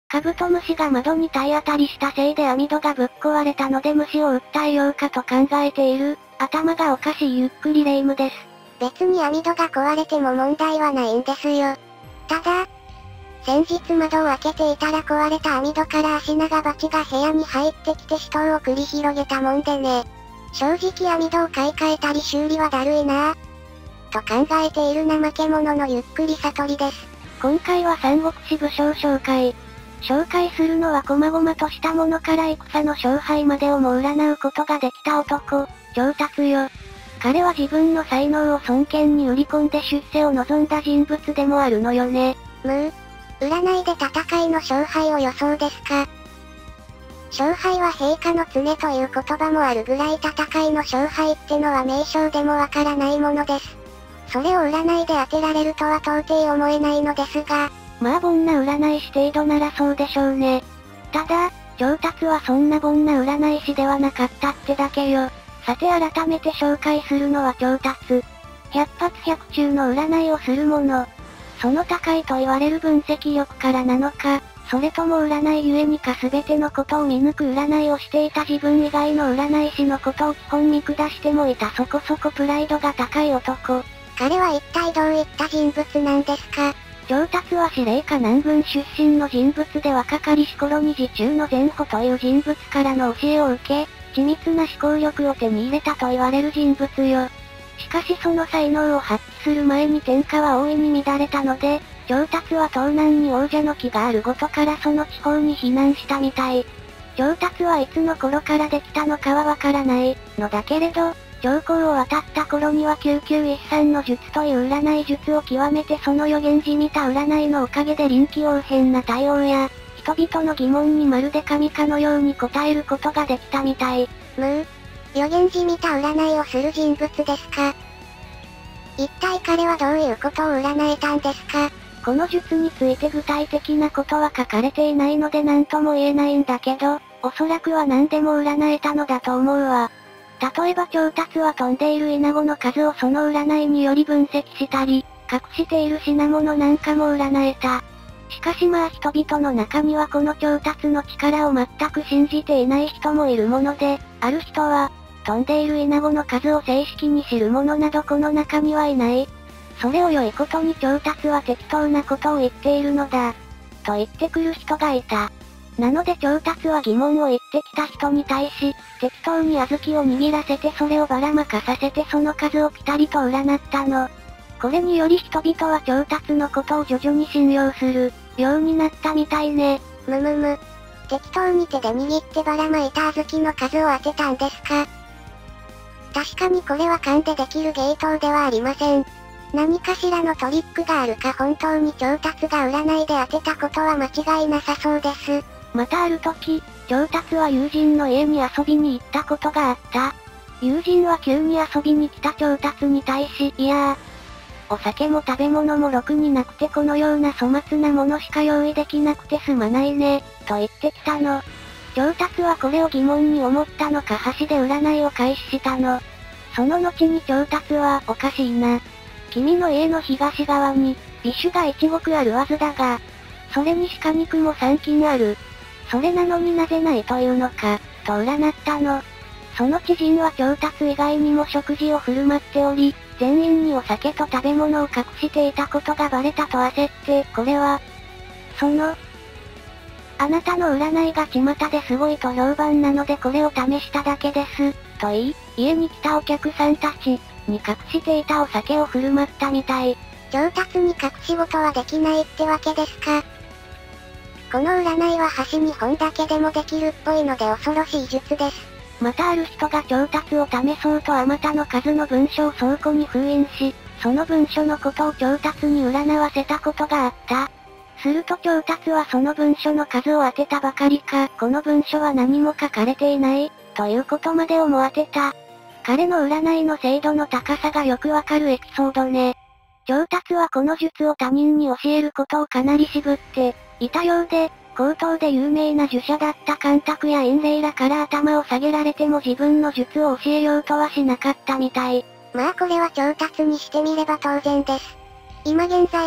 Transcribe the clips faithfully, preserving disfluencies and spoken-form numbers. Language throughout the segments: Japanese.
カブトムシが窓に体当たりしたせいで網戸がぶっ壊れたので虫を訴えようかと考えている。頭がおかしいゆっくりレ夢ムです。 別に網戸が壊れても問題はないんですよ。ただ、先日窓を開けていたら壊れた網戸から足長バチが部屋に入ってきて死闘を繰り広げたもんでね。正直網戸を買い替えたり修理はだるいなぁ。と考えている怠け者のゆっくり悟りです。 今回は三国志武将紹介。紹介するのは細々としたものから戦の勝敗までをも占うことができた男、調達よ。彼は自分の才能を孫権に売り込んで出世を望んだ人物でもあるのよね。 むぅ。占いで戦いの勝敗を予想ですか。勝敗は陛下の常という言葉もあるぐらい戦いの勝敗ってのは名称でもわからないものです。それを占いで当てられるとは到底思えないのですが、 まあ凡な占い師程度ならそうでしょうね。ただ、調達はそんな凡な占い師ではなかったってだけよ。さて改めて紹介するのは調達。百発百中の占いをする者。その高いと言われる分析力からなのか、それとも占いゆえにか全てのことを見抜く占いをしていた自分以外の占い師のことを基本見下してもいたそこそこプライドが高い男。 彼は一体どういった人物なんですか。 調達は司令下南軍出身の人物で若かりし頃に自中の前穂という人物からの教えを受け、緻密な思考力を手に入れたと言われる人物よ。しかしその才能を発揮する前に天下は大いに乱れたので、調達は東南に王者の木があることからその地方に避難したみたい。調達はいつの頃からできたのかはわからないのだけれど、長江を渡った頃にはきゅうきゅういちさんの術という占い術を極めてその予言じみた占いのおかげで臨機応変な対応や、人々の疑問にまるで神かのように答えることができたみたい。 むぅ。予言じみた占いをする人物ですか。一体彼はどういうことを占えたんですか。 この術について具体的なことは書かれていないので何とも言えないんだけど、おそらくは何でも占えたのだと思うわ。例えば調達は飛んでいる稲子の数をその占いにより分析したり、隠している品物なんかも占えた。しかしまあ人々の中にはこの調達の力を全く信じていない人もいるもので、ある人は、飛んでいる稲子の数を正式に知る者などこの中にはいない。それを良いことに調達は適当なことを言っているのだ。と言ってくる人がいた。なので調達は疑問を言ってきた人に対し、適当に小豆を握らせてそれをばらまかさせてその数をピタリと占ったの。これにより人々は調達のことを徐々に信用する、ようになったみたいね。 むむむ。適当に手で握ってばらまいた小豆の数を当てたんですか。確かにこれは勘でできる芸当ではありません。何かしらのトリックがあるか本当に調達が占いで当てたことは間違いなさそうです。 またある時、調達は友人の家に遊びに行ったことがあった。友人は急に遊びに来た調達に対し、いやー、お酒も食べ物もろくになくてこのような粗末なものしか用意できなくてすまないね、と言ってきたの。調達はこれを疑問に思ったのか箸で占いを開始したの。その後に調達は、おかしいな。君の家の東側に、美酒が一石あるはずだが、それに鹿肉も三斤ある。それなのになぜないというのか、と占ったの。その知人は調達以外にも食事を振る舞っており、全員にお酒と食べ物を隠していたことがバレたと焦って、これは、その、あなたの占いが巷ですごいと評判なのでこれを試しただけです、と言い、家に来たお客さんたちに隠していたお酒を振る舞ったみたい。 調達に隠し事はできないってわけですか。この占いは箸に本だけでもできるっぽいので恐ろしい術です。 またある人が調達を試そうとあまたの数の文書を倉庫に封印し、その文書のことを調達に占わせたことがあった。すると調達はその文書の数を当てたばかりか、この文書は何も書かれていない、ということまでをも当てた。彼の占いの精度の高さがよくわかるエピソードね。調達はこの術を他人に教えることをかなり渋って、いたようで、高等で有名な儒者だった干拓や陰霊らから頭を下げられても自分の術を教えようとはしなかったみたい。 まあこれは調達にしてみれば当然です。今現在、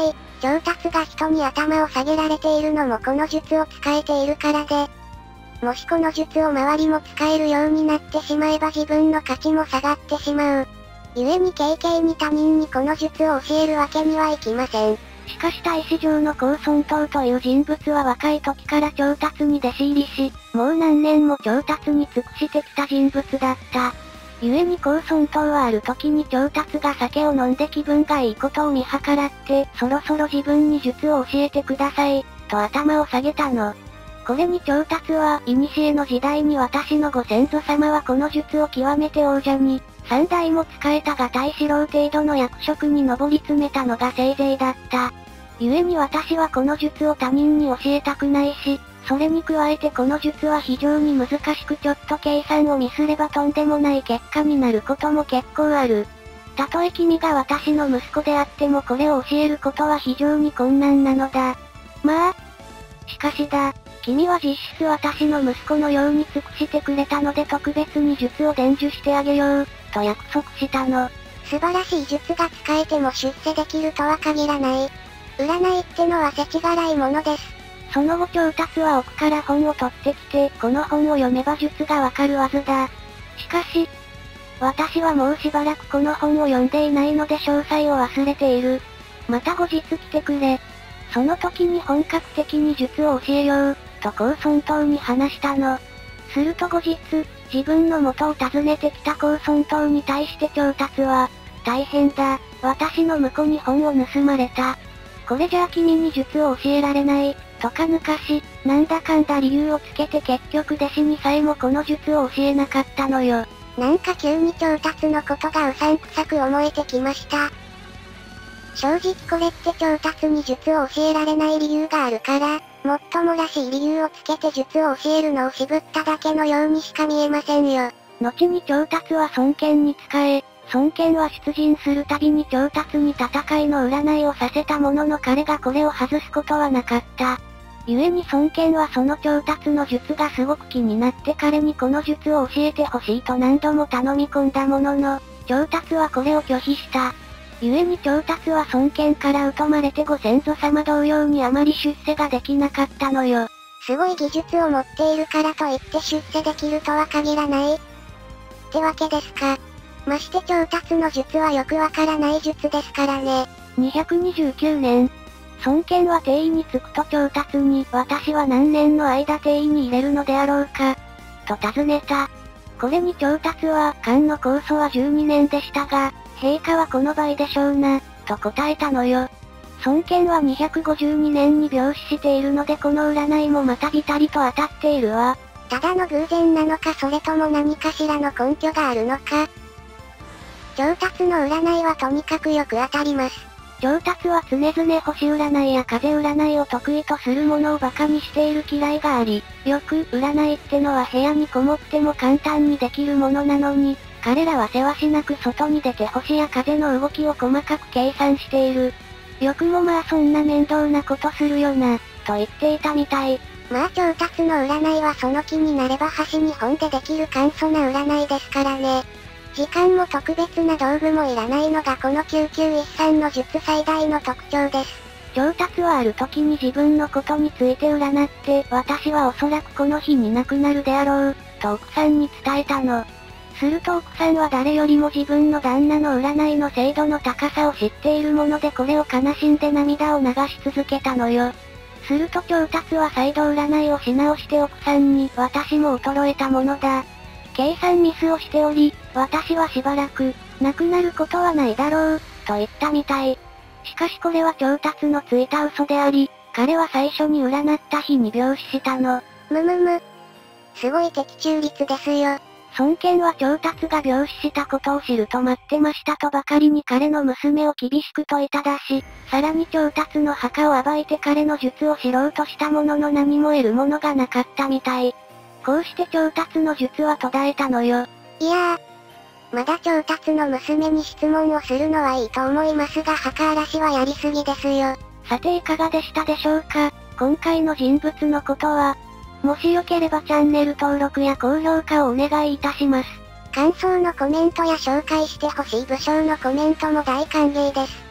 調達が人に頭を下げられているのもこの術を使えているからで、もしこの術を周りも使えるようになってしまえば自分の価値も下がってしまう。故に軽々に他人にこの術を教えるわけにはいきません。 しかし太子城の高尊島という人物は若い時から調達に弟子入りし、もう何年も調達に尽くしてきた人物だった。故に高尊島はある時に調達が酒を飲んで気分がいいことを見計らって、そろそろ自分に術を教えてください、と頭を下げたの。これに調達は、古の時代に私のご先祖様はこの術を極めて王者に、三代も使えたが大四郎程度の役職に上り詰めたのがせいぜいだった。故に私はこの術を他人に教えたくないし、それに加えてこの術は非常に難しくちょっと計算をミスればとんでもない結果になることも結構ある。たとえ君が私の息子であってもこれを教えることは非常に困難なのだ。まあ。しかしだ、君は実質私の息子のように尽くしてくれたので特別に術を伝授してあげよう、と約束したの。 素晴らしい術が使えても出世できるとは限らない。占いってのは世知辛いものです。 その後調達は奥から本を取ってきて、この本を読めば術がわかるはずだ。しかし、私はもうしばらくこの本を読んでいないので詳細を忘れている。また後日来てくれ。その時に本格的に術を教えよう、と高尊島に話したの。すると後日、自分の元を訪ねてきた高尊島に対して調達は、大変だ、私の婿に本を盗まれた。これじゃあ君に術を教えられない、とか抜かし、なんだかんだ理由をつけて結局弟子にさえもこの術を教えなかったのよ。 なんか急に調達のことがうさんくさく思えてきました。正直これって調達に術を教えられない理由があるから、もっともらしい理由をつけて術を教えるのを渋っただけのようにしか見えませんよ。 後に調達は孫権に仕え、孫権は出陣するたびに調達に戦いの占いをさせたものの彼がこれを外すことはなかった。故に孫権はその調達の術がすごく気になって彼にこの術を教えてほしいと何度も頼み込んだものの、調達はこれを拒否した。故に調達は孫権から疎まれてご先祖様同様にあまり出世ができなかったのよ。 すごい技術を持っているからといって出世できるとは限らない。ってわけですか。まして調達の術はよくわからない術ですからね。 にひゃくにじゅうきゅうねん。孫権は帝位につくと調達に、私は何年の間帝位に入れるのであろうか、と尋ねた。これに調達は、漢の構想はじゅうにねんでしたが、陛下はこの倍でしょうな、と答えたのよ。孫権はにひゃくごじゅうにねんに病死しているのでこの占いもまたびたりと当たっているわ。 ただの偶然なのかそれとも何かしらの根拠があるのか。調達の占いはとにかくよく当たります。 調達は常々星占いや風占いを得意とするものを馬鹿にしている嫌いがあり、よく占いってのは部屋にこもっても簡単にできるものなのに、彼らはせわしなく外に出て星や風の動きを細かく計算している。よくもまあそんな面倒なことするよな、と言っていたみたい。 まあ調達の占いはその気になれば端に本でできる簡素な占いですからね。時間も特別な道具もいらないのがこのきゅうきゅういちさんの術最大の特徴です。 調達はある時に自分のことについて占って、私はおそらくこの日に亡くなるであろう、と奥さんに伝えたの。すると奥さんは誰よりも自分の旦那の占いの精度の高さを知っているものでこれを悲しんで涙を流し続けたのよ。すると調達は再度占いをし直して奥さんに、私も衰えたものだ。計算ミスをしており、私はしばらく、亡くなることはないだろう、と言ったみたい。しかしこれは調達のついた嘘であり、彼は最初に占った日に病死したの。 むむむ。すごい的中率ですよ。 孫権は調達が病死したことを知ると待ってましたとばかりに彼の娘を厳しく問いただし、さらに調達の墓を暴いて彼の術を知ろうとしたものの何も得るものがなかったみたい。こうして調達の術は途絶えたのよ。 いやー、まだ調達の娘に質問をするのはいいと思いますが墓荒らしはやりすぎですよ。 さていかがでしたでしょうか。今回の人物のことは、もしよければチャンネル登録や高評価をお願いいたします。 感想のコメントや紹介してほしい武将のコメントも大歓迎です。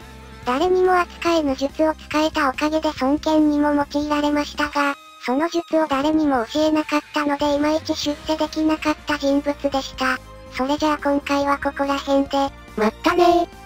誰にも扱えぬ術を使えたおかげで孫権にも用いられましたが、その術を誰にも教えなかったのでいまいち出世できなかった人物でした。それじゃあ今回はここら辺で、 まったねー。